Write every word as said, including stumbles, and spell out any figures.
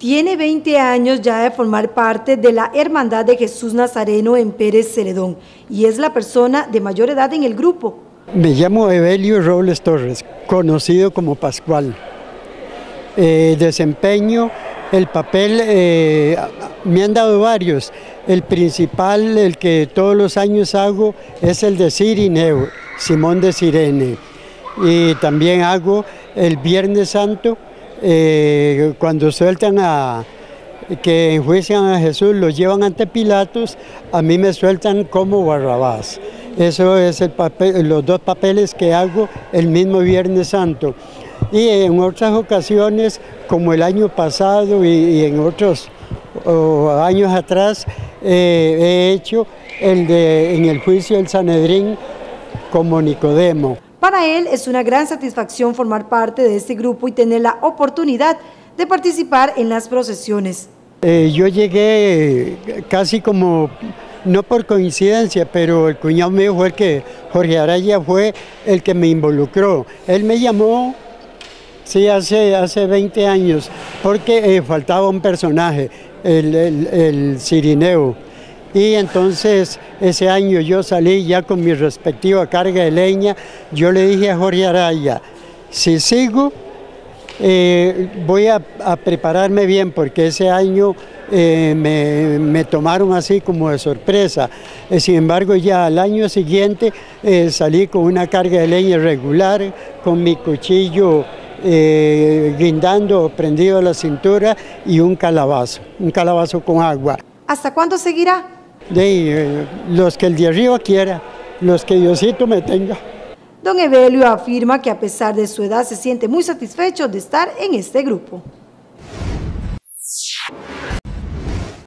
Tiene veinte años ya de formar parte de la Hermandad de Jesús Nazareno en Pérez Celedón y es la persona de mayor edad en el grupo. Me llamo Evelio Robles Torres, conocido como Pascual. Eh, desempeño el papel, eh, me han dado varios. El principal, el que todos los años hago, es el de Cirineo, Simón de Cirene. Y también hago el Viernes Santo, eh, cuando sueltan a, que enjuician a Jesús, lo llevan ante Pilatos, a mí me sueltan como Barrabás. Eso es el papel, los dos papeles que hago el mismo Viernes Santo. Y en otras ocasiones, como el año pasado y, y en otros oh, años atrás, eh, he hecho el de en el juicio del Sanedrín como Nicodemo. Para él es una gran satisfacción formar parte de este grupo y tener la oportunidad de participar en las procesiones. Eh, yo llegué casi como, no por coincidencia, pero el cuñado mío fue el que, Jorge Araya fue el que me involucró. Él me llamó, sí, hace, hace veinte años, porque eh, faltaba un personaje, el, el, el Cirineo. Y entonces ese año yo salí ya con mi respectiva carga de leña. Yo le dije a Jorge Araya, si sigo, eh, voy a, a prepararme bien, porque ese año eh, me, me tomaron así como de sorpresa. Eh, sin embargo, ya al año siguiente eh, salí con una carga de leña regular, con mi cuchillo eh, guindando, prendido a la cintura, y un calabazo, un calabazo con agua. ¿Hasta cuándo seguirá? De eh, los que el de arriba quiera, los que Diosito me tenga. Don Evelio afirma que a pesar de su edad se siente muy satisfecho de estar en este grupo.